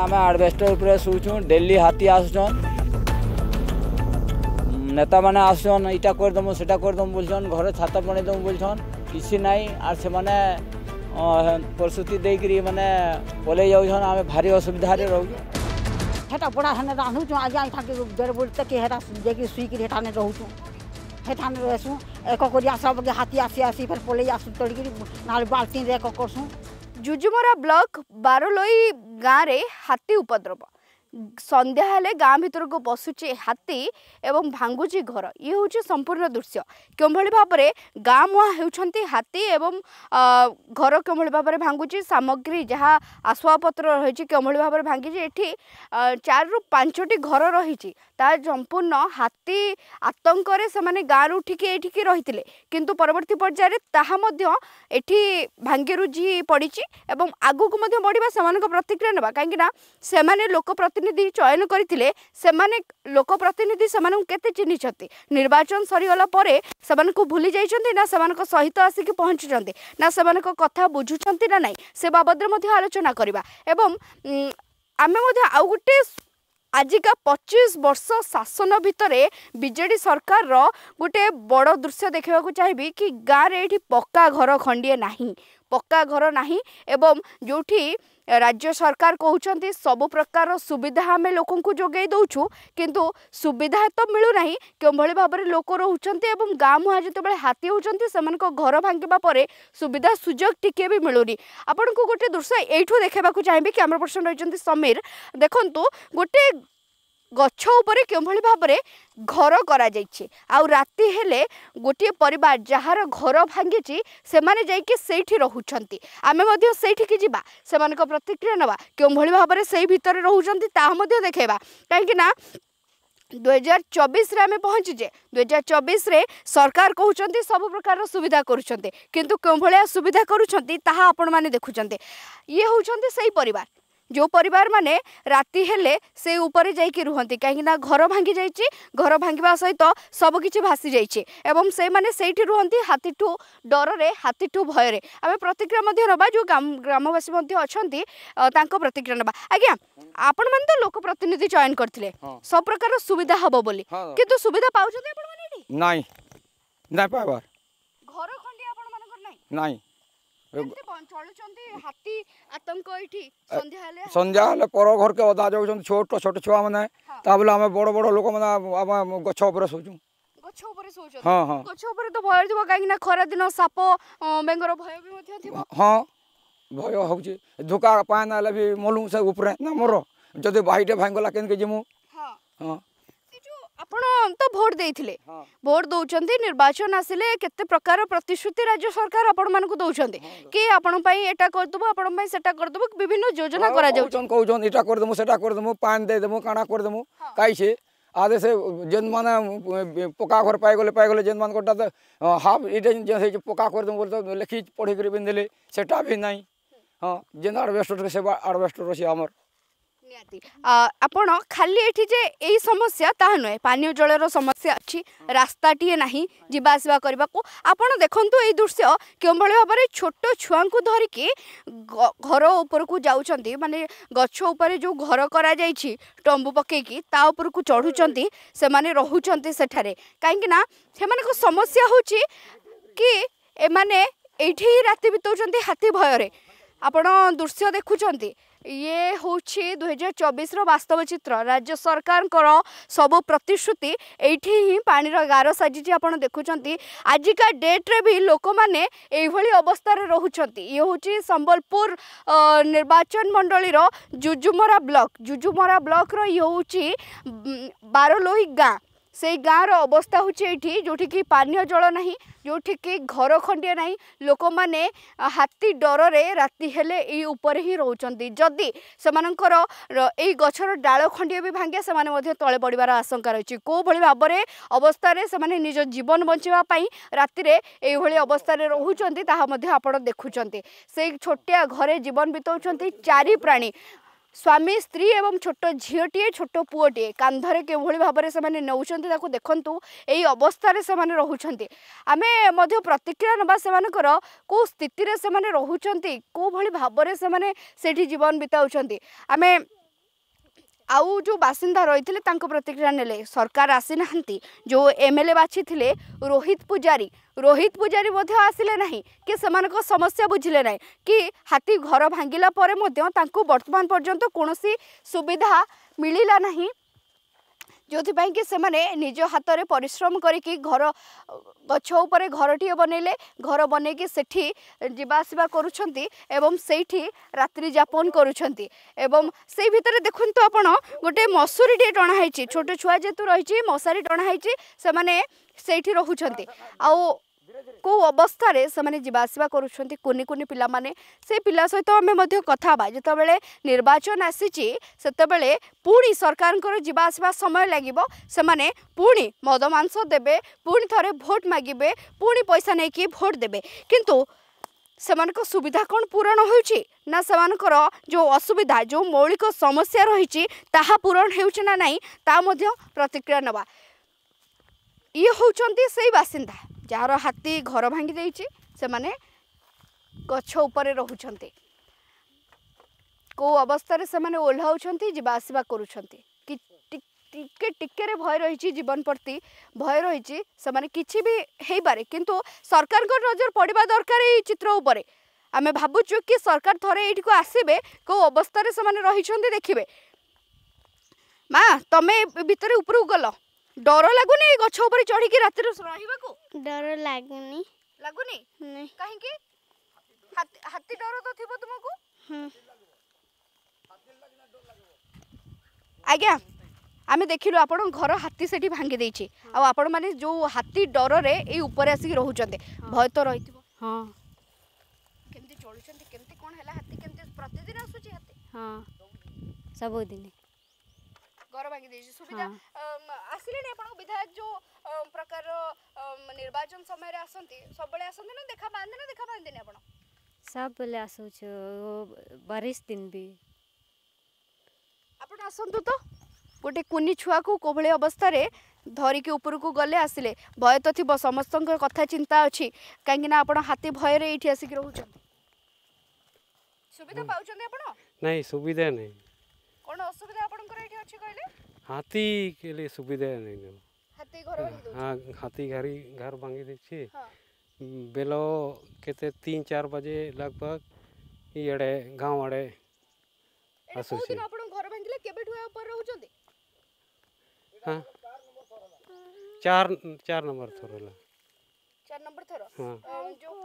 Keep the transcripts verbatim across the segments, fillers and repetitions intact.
आम आडबेस्टर शुचु डेली हाथी आसुन नेता मैंने आसन इटा करदमु सेटा करदमु बोलछन घर छात बनईदमु बोलछन किसी नाई आर से माने प्रस्तुति देकरी माने पलै जाउछन आमे भारी असुविधा रे रहू हेटा बड़ा हने रानु जो आज आई थाके देर बोलते के हेटा देकरी सुई के हेटा ने रहू हेटा ने रहसु एक करिया सब के हाथी आसी आसी फिर पलै आसु तड़की नाल बाल्टी रे एक करसु जुजुमरा ब्लॉक बारोलोई गाँव रे हाथी उपद्रव संध्या हेले गाँ भीतर को पशुचे हाथी एवं भांगुची घर ये हूँ संपूर्ण दृश्य क्यों भाव में गाँ मुआ होती हाथी एवं घर क्यों भाव में भांगुची सामग्री जहाँ आसवाबपत्र रही क्यों भाव में भांगी ये चार रु पांचटी घर रही संपूर्ण हाथी आतंक से गाँव उठिकी ये रही किंतु परवर्ती पर्यायर ताहा एठी भांगी रुझी पड़ी एवं आगू को बढ़िया से प्रतिक्रिया ना कहीं लोक प्रतिनिधि चयन करथिले सेमाने लोक प्रतिनिधि सेमानन केते चिन्हिछथि निर्वाचन सरीगला परे सेमानन भूली जाइछन्ति ना सेमानन सहित आसिक पहुँचुछन्ति ना सेमानन कथा बुझुछन्ति ना नाही से बाबद मध्ये आलोचना करिबा एवं आमे मध्ये आउ गुटे आजिका पच्चीस वर्ष शासन भितरे बीजेडी सरकार रो गोटे बड़ दृश्य देखा चाहिए कि गाँव में ये पक्का घर खंडिए नहीं पक्का घर नहीं एवं जोठी राज्य सरकार कहते सबु प्रकार सुविधा आम लोक जोगे दौचु किंतु सुविधा तो मिलूना क्यों भाव में लोक रोचे गाँ मुहा जो हाथी होती से घर भांगा पर सुविधा सुजोग टिके भी मिलूनी आपन को गोटे दृश्य यू देखा चाहिए कैमरा पर्सन रही समीर देखु गोटे गछ उपरे क्यों भाव में घर करा जाइछे आउ राति हेले गोटे परिवार जार घर भांगी से माने जाइके सेठी रहुछंती आमे मध्य सेठी की जिबा सेमानक प्रतिक्रिया नबा क्यों भाव में से भितर रहुछंती ता मध्य देखेबा काहेकि ना दो हजार चौबीस रे आमे पहुँचीजे दो हजार चौबीस रे सरकार कहउछंती सब प्रकार सुविधा करूछंती किंतु क्यों भलिया सुविधा करूछंती ताहा आपण माने देखुछंती ये होउछंती सही परिवार जो परिवार माने राति हेले से ऊपर जाइके रुहंती कहीं घर भांगी जाइए घर भांगा सहित सबकि भासी जाइए एवं से माने सेठी रुहंती हाथीठू डर रे हाथीठू भय रे आमे प्रतिक्रिया नबा जो ग्रामवासी अच्छा प्रतिक्रिया नबा आज्ञा आपण माने तो लोक प्रतिनिधि चयन करथिले सब प्रकार सुविधा हबो बोली किंतु सुविधा पाउछते आपण माने नाही नाही पाबार घर खंडी आपण मानकर नाही नाही हाथी आतंक संध्या हेले पर घर के अदा जाउछन छोट छोट छुआ माने ताबले आमे बड़ बड़ लोक माने गछ ऊपर सोचू गछ ऊपर सोचू हां हां गछ ऊपर तो भय दिबो काहे ना खरा दिन साप बेंगर भय भी मध्य थिबो हां भय होउची धोका पाए ना ले भी मलू से ऊपर ना मोर जदि बाइटे भांगला केन के जिमु हां हां आपण तो भोट देइथिले भोट दउचंती निर्वाचन आसिले केते प्रकार प्रतिश्रुति राज्य सरकार आपण मान को दउचंती कि आपण पई एटा कर दबो आपण पई सेटा कर दबो विभिन्न योजना करा जाउछन कहउछन एटा कर दमु सेटा कर दमु पान दे दमु काना कर दमु काई से आदे से जेन माने पका घर पाए गले पाए गले जेन मान कोटा तो हाफ इटे जे पका कर दमु बोल लिखि पढ़ी कर बिन देले सेटा भी नाही हां जेन आडबेस्टर के सेवा आडबेस्टर रसी हमर आपण खाली एठी जे एई समस्या ताहा नुहे पानी जलर समस्या अच्छी रास्ताटीए नाही जीवा आसवा करबा को आपण देखंतु एई दृश्य केम भले भाव में छोट छुआ को धरिकी घर ऊपर को जाउछंती माने गछ ऊपर जो घर करा जाइछि टंबू पकेकी ता ऊपर को चढ़ुचंती से माने रहुचंती सेठारे काहेकि ना से माने को समस्या होची कि ए माने एठी राति बितौचंती हाथी भय रे आपण दृश्य देखुचंती ये हूँ दुई हजार चौबीस वास्तव चित्र राज्य सरकार सबु प्रतिश्रुति एठी ही पानी गार साजी आप देखुं आजिका डेट्रे भी लोक मैंने यही अवस्था रोचंती ये हूँ संबलपुर निर्वाचन मंडलीर जुजुमरा ब्लॉक जुजुमरा ब्लॉक रो ये हूँ बारोलोई गाँ से गाँव अवस्था हूँ ये जोठी की पानीय जल ना जोठी की घर खंडिया ना लोक मैंने हाथी डर रे राति हेले ये ऊपर ही रोचंती जदि सेमानकर ए गछर डाल खंडिया भी भांगे से तले पड़ार आशंका रही कौ भली भाव में अवस्था से निज जीवन बचाई राति ये अवस्था रोचंती ताहा मध्य आपण देखुंत से छोटिया घरे जीवन बिताउछंती चारि प्राणी स्वामी स्त्री एवं छोट झीटे छोट पुओटे कांधरे के भाव में से नौकरी देखु यही अवस्था से रोचंती आमे मध्य प्रतिक्रिया नबा सेमानकर को स्थिति रे से रोचंती को भली भाव में से जीवन बिताउछंती आमे आउ जो बासिंदा रही प्रतिक्रिया नेले सरकार आसी नाहंती जो एमएलए बाछि थिले रोहित पुजारी रोहित पुजारी मध्य आसिले नहीं कि सेमानक समस्या बुझिले नहीं कि हाथी घर भांगिला परे मध्य तांको वर्तमान पर्यंत कोनोसी सुविधा मिलिला नहीं जो कि से निज हाथ में परिश्रम करिकी घर गछ उपरे घरटीए बनइले घर बनईकी सेठी जीवासवा करुछंती एवं सेठी रात्रि यापन करुछंती एवं से भितर देखंतु आपण गोटे मसूरी टे टणा हैची छोट छुआ जेतु रहिची मशारी टणा हैची से माने सेठी रहुछंती आउ को अवस्था रे से माने जीवासवा करुछंती कुनी कुनी पिला माने से पिला सहित आमे मध्य कथा बा जते बेले निर्वाचन आसीची सेते बेले पुणी सरकार को जीवासवा समय लागिबो से माने पुणी मद मांस देबे पुणी थरे भोट मागिबे पुणी पैसा नै कि भोट देबे किंतु सेमानक सुविधा कौन पूरण होउची ना सेमानकर जो असुविधा जो मौलिक समस्या रही ताहा पूरण हेउची ना नहीं ता मध्य प्रतिक्रिया नबा ये होउचंती सेही बासिंदा जार हाथी घर भांगी देइची से माने गछ उपरे रहुचंती को अवस्था रे से माने ओल्हाउचंती जीवा आसीबा करूचंती कि टिके टिके रे भय रही जीवन प्रति भय रही से माने किछि भी हेई पारे किंतु सरकार को नजर पड़िबा दरकार ए चित्र उपरे आमे भाबुचु कि सरकार थरे एठी को आसीबे को अवस्था रे से माने रहिचंती देखिबे माँ तमे भितरे ऊपर गल डर लागुनी गछ ऊपर चढ़ी की रात रहिबा को डर लागुनी लागुनी नहीं काहे कि हाथी हाथी डर तो थिबो तुमको हां आज्ञा आमे देखिलु आपण घर हाथी सेठी भांगी देछि आ आपण माने जो हाथी डर रे ए ऊपर आसी रहउचंते भय तो रहिथिबो हां केमती चलुचंते केमती कोन हला हाथी केमती प्रतिदिन आसुची हाथी हां सब दिन घर भांगी देछि सुविधा आसिले ने आपण विधायक जो प्रकार निर्वाचन समय रे आसंती सब बेले आसंती ना देखा बांधे ना देखा बांधे ने आपण सब बेले आसुछ बारिश दिन भी आपण आसंतु तो गोटे कुनी छुआ को कोभले अवस्था रे धरिकी ऊपर को गले आसिले भय तो थी समस्त कथा चिंता अच्छी कहीं ना आपण हाथी भय रे एठी आसिक रहउछन सुविधा पाउछन आपण नहीं सुविधा नहीं कोन असुविधा आपण कर एठी अछि कहले हाथी के लिए सुविधा नहीं ना हाथी घर भांगी दो हाँ हाथी घरी घर भांगी देछि हां बेलो केते तीन चार बजे लगभग इड़े गांव आड़े आसुछि दिन आपण घर भांगिले केबे ठुआ ऊपर रहउछन हाँ चार चार नंबर थोरला चार नंबर थोर हाँ जो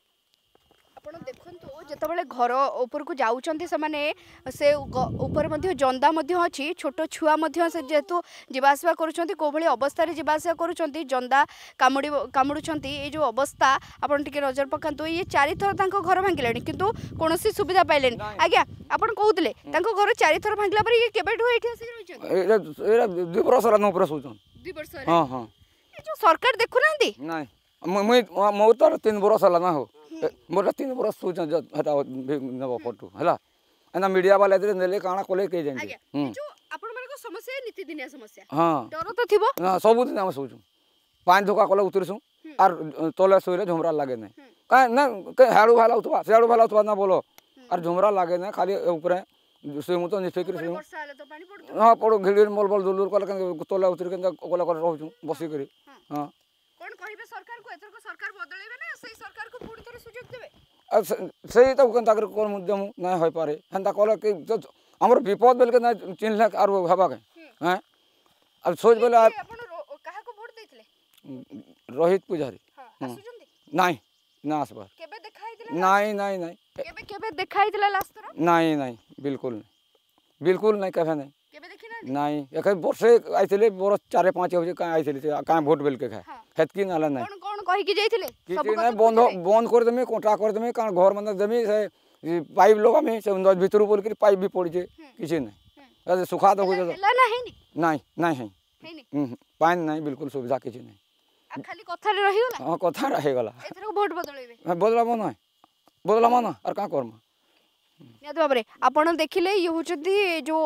आपण देखंतु जतबेले घर ऊपर को जाउचंती से माने से ऊपर मध्ये जंदा मध्ये अछि छोट छुआ मध्ये से जेतु जीवासवा करूचंती कोभली अवस्था रे जीवासवा करूचंती जंदा कामुडी कामुडुचंती ए जो अवस्था आपण टिके नजर पकांतु ये चारि थर तांको घर भांगिलेनी किंतु कोनोसी सुविधा पाइलेनी आज्ञा आपण कहउतले तांको घर चारि थर भांगला पर ये केबेठो एठी आसी रहउचंती एरा एरा दुई बरस ला न ऊपर सोचन दुई वर्ष रे हां हां ए जो सरकार देखु नांती नहीं मुई मो तो तीन बरस ला ना हो मोर तीन बरस सोचन हटा नबो फोटो हला एना मीडिया वाले दे नेले काना कोले के जानि आज्ञा जो आपण मन को समस्या है नीति दिनिया समस्या हां डर तो थिबो ना सब दिन हम सोचू पानी धोका कोले उतरसु आर तोले सोइरे झुमरा लागे नै का ना के हाडू भाला उतबा सेडू भाला उतबा ना बोलो आर झुमरा लागे नै खाली ऊपर से मु तो निफेकर से वर्षा आले तो पानी पड़तो हां पड़ो घिड़ीर मोल बोल दुलुर कोले तोले उतर के कोले कोले रहू बसी करी हां कोन कहिबे सरकार को एतर को सरकार बदलेबे ना सही सरकार को पूरी तरह सुयोग देबे सही तो कन ताकर कोन मुद्दम ना होय पारे हंता कोले कि हमर विपद बेल के ना चिन्हला आर हबा के हैं अब सोच बेले आपण काहा को वोट देथिले रोहित पुजारी हां आसुजंदी नहीं ना आसबार केबे देखाई दिले नहीं नहीं नहीं केबे केबे देखाई दिले लास्ट तरह नहीं नहीं बिल्कुल नहीं बिल्कुल नहीं कहे नहीं केबे देखि ना नहीं एक वर्षे आइथिले बरस चार पाँच बजे का आइथिले का वोट बेल के खाए हेतकी नाला नहीं कोन कोन कहि कि जाइथिले सब नहीं बंद बंद कर देमी कोटा कर देमी का घर मन देमी से पाइप लगामी से भीतर बोल के पाइप भी पड़ी छे किछि नहीं सुखा दो ला ना है नी नहीं नहीं है है नी पानी नहीं बिल्कुल सुविधा किछि नहीं आ खाली कथा रे रहि गला हां कथा रहि गला एथर को वोट बदलेबे बदलाबो नहीं बदलामा ना और का करम नियत बाबरे आपण देखिले ये होचदी जो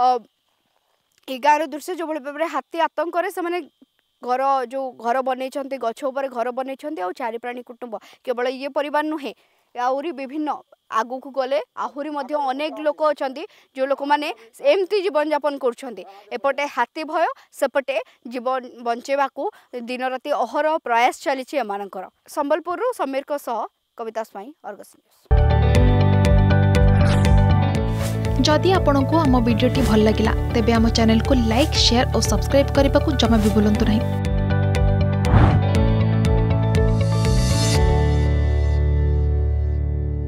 एगार दृश्य जो भाव हाथी आतंक से माने घर जो घर बन गछ उपर घर बन चारि प्राणी कुटुंब केवल ये परिवार नुहे आहुरी विभिन्न आगु को गले आहुरी मध्य अनेक लोक अछंती जो लोक माने एमती जीवन यापन करुछंती एपटे हाथी भय सेपटे जीवन बंचेबा को दिन राति अहर प्रयास चली एमानकर संबलपुर समीर को सह कविता स्वाई अर्गस न्यूज। जदि आपंक आम भिडी भल लगा तेब आम चैनल को लाइक शेयर और सब्सक्राइब करने को जमा भी भूलु नहीं।